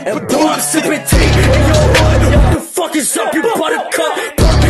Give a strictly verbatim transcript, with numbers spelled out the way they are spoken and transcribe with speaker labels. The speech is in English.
Speaker 1: and precipitate in your hood. What the fuck is up, you buttercup?